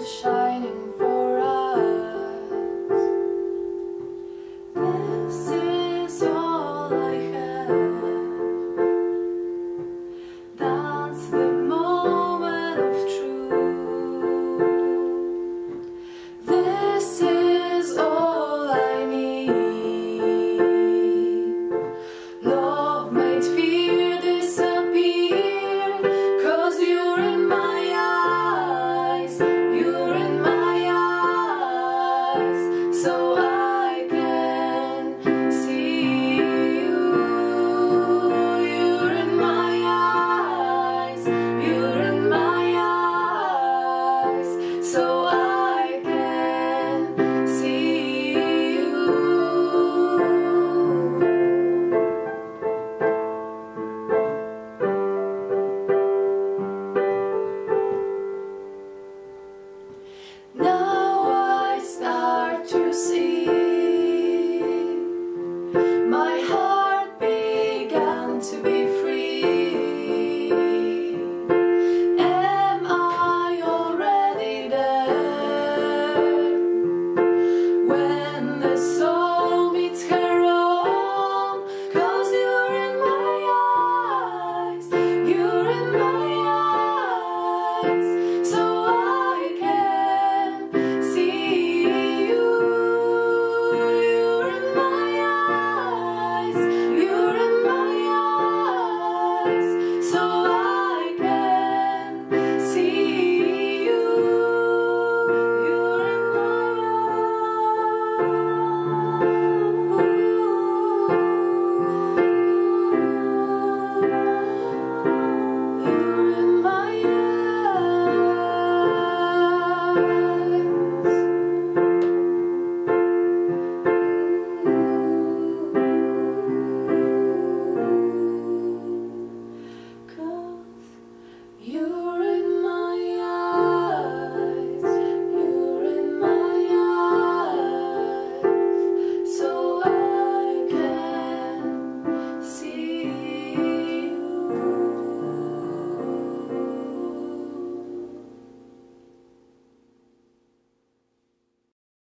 is shining for us. This is all I have. That's the moment of truth. This is all I need. Love made fear disappear, 'cause you're in my eyes, you're in my eyes, so I can see you. You're in my eyes, you're in my eyes, so